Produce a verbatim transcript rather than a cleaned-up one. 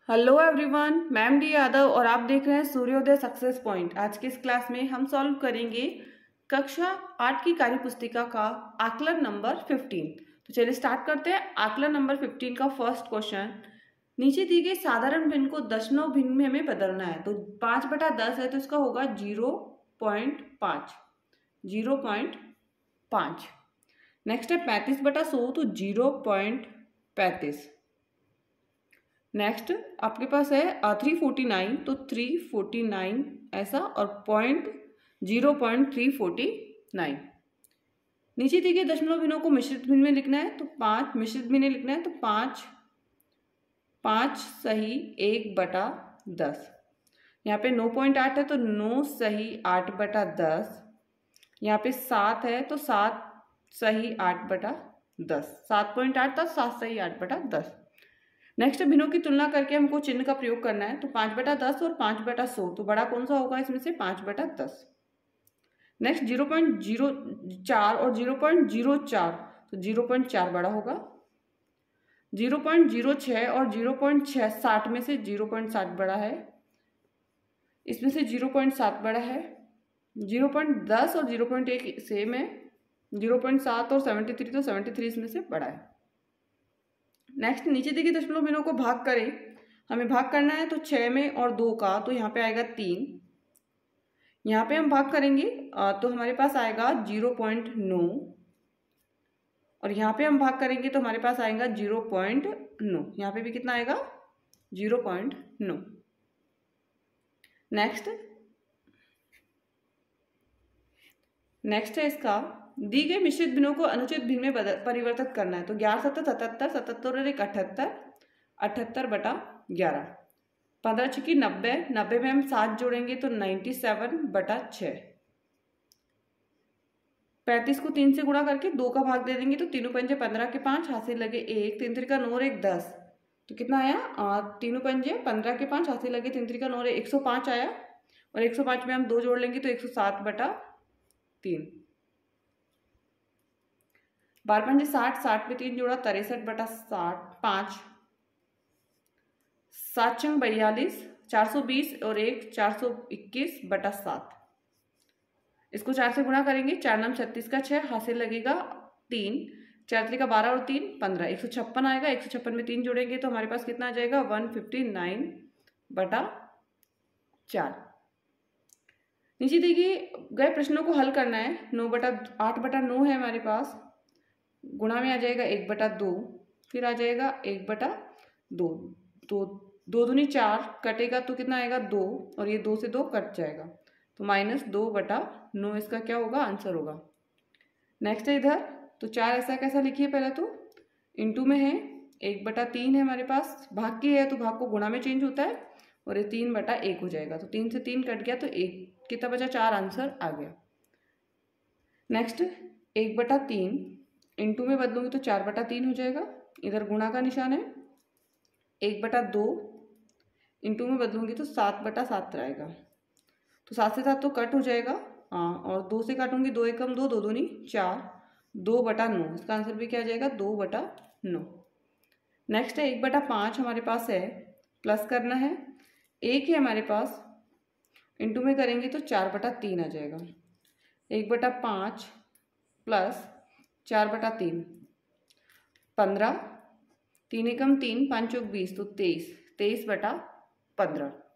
Hello everyone, ma'am D Yadav और आप देख रहे हैं सूर्योदय सक्सेस पॉइंट। आज की इस क्लास में हम सॉल्व करेंगे कक्षा आठ की कार्य पुस्तिका का आकलन नंबर फिफ्टीन। तो चलिए स्टार्ट करते हैं। आकलन नंबर फिफ्टीन का फर्स्ट क्वेश्चन, नीचे दी गई साधारण भिन्न को दशमलव भिन्न में हमें बदलना है। तो पाँच बटा दस है तो इसका होगा जीरो पॉइंट पाँच जीरो पॉइंट पाँच। नेक्स्ट है पैंतीस बटा सौ, तो जीरो पॉइंट पैंतीस। नेक्स्ट आपके पास है थ्री फोर्टी नाइन, तो थ्री फोर्टी नाइन ऐसा और point zero point three forty nine. नीचे दी गई दशमलव भिन्नों को मिश्रित भिन्न में लिखना है, तो पाँच मिश्रित भिन्न लिखना है, तो पाँच पाँच सही एक बटा दस। यहाँ पे नौ पॉइंट आठ है तो नौ सही आठ बटा दस। यहाँ पे सात है तो सात सही आठ बटा दस। सात पॉइंट आठ था, सात सही आठ बटा दस। नेक्स्ट भिन्नों की तुलना करके हमको चिन्ह का प्रयोग करना है, तो पाँच बटा दस और पाँच बटा सौ, तो बड़ा कौन सा होगा इसमें से? पाँच बटा दस। नेक्स्ट जीरो पॉइंट जीरो चार और जीरो पॉइंट जीरो चार, तो जीरो पॉइंट चार बड़ा होगा। जीरो पॉइंट जीरो छः और जीरो पॉइंट छः साठ में से जीरो पॉइंट साठ बड़ा है, इसमें से जीरो पॉइंट सात बड़ा है। जीरो पॉइंट दस और जीरो पॉइंट एक सेम है। जीरो पॉइंट सात और सेवेंटी थ्री, तो सेवेंटी थ्री इसमें से बड़ा है। नेक्स्ट नीचे देखिए दशमलव भिन्नों को भाग करें, हमें भाग करना है तो छः में और दो का, तो यहाँ पे आएगा तीन। यहाँ पे हम भाग करेंगे तो हमारे पास आएगा जीरो पॉइंट नौ और यहाँ पे हम भाग करेंगे तो हमारे पास आएगा जीरो पॉइंट नौ। यहाँ पे भी कितना आएगा? जीरो पॉइंट नौ। नेक्स्ट नेक्स्ट है इसका, दी गई मिश्रित भिन्नों को अनुचित भिन्न में बदल परिवर्तित करना है। तो ग्यारह सत्तर सतहत्तर, सतहत्तर और एक अठहत्तर, अठहत्तर बटा ग्यारह। पंद्रह छक्की नब्बे, नब्बे में हम सात जोड़ेंगे तो नाइन्टी सेवन बटा छः। पैंतीस को तीन से गुणा करके दो का भाग दे देंगे, तो तीनों पंजे पंद्रह के पाँच, हासिल लगे एक, तीन त्रिका नौ और एक दस, तो कितना आया? तीनों पंजे पंद्रह के पाँच, हासिल लगे तीन त्रिका नौ और एक सौ पाँच आया। और एक सौ पाँच में हम दो जोड़ लेंगे तो एक सौ सात बटा तीन। बारह पंजे साठ, साठ में तीन जोड़ा तिरसठ बटा साठ पाँच। सात छंग बयालीस, चार सौ बीस और एक चार सौ इक्कीस बटा सात। इसको चार से गुणा करेंगे, चार नाम छत्तीस का छः, हासिल लगेगा तीन, चार त्रिका बारह और तीन पंद्रह, एक सौ छप्पन आएगा। एक सौ छप्पन में तीन जोड़ेंगे तो हमारे पास कितना आ जाएगा? वन फिफ्टी नाइन बटा चार। नीचे देखिए गए प्रश्नों को हल करना है। नौ बटा आठ बटा नौ है हमारे पास, गुणा में आ जाएगा एक बटा दो, फिर आ जाएगा एक बटा दो, तो दो दूनी चार, कटेगा तो कितना आएगा? दो, और ये दो से दो कट जाएगा तो माइनस दो बटा नौ इसका क्या होगा? आंसर होगा। नेक्स्ट है इधर, तो चार ऐसा कैसा लिखिए, पहले तो इंटू में है, एक बटा तीन है हमारे पास, भाग की है तो भाग को गुणा में चेंज होता है और ये तीन बटा एक हो जाएगा, तो तीन से तीन कट गया तो एक कितना बचा? चार, आंसर आ गया। नेक्स्ट एक बटा तीन इंटू में बदलूंगी तो चार बटा तीन हो जाएगा, इधर गुणा का निशान है। एक बटा दो इंटू में बदलूंगी तो सात बटा सात आएगा, तो सात से सात तो कट हो जाएगा, हाँ, और दो से काटूंगी, दो एकम दो, दो दूनी चार, दो बटा नौ, इसका आंसर भी क्या आ जाएगा? दो बटा नौ। नेक्स्ट है एक बटा पाँच हमारे पास है, प्लस करना है, एक है हमारे पास, इंटू में करेंगे तो चार बटा तीन आ जाएगा। एक बटा पाँच प्लस चार बटा तीन, पंद्रह, तीन एकम तीन, पाँच चौक बीस, तो तेईस, तेईस बटा पंद्रह।